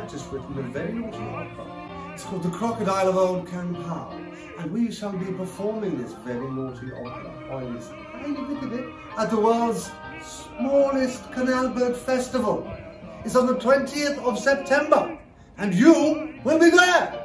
I've just written a very naughty opera. It's called The Crocodile of Old Canal, and we shall be performing this very naughty opera at the world's smallest canal boat festival. It's on the 20th of September, and you will be there.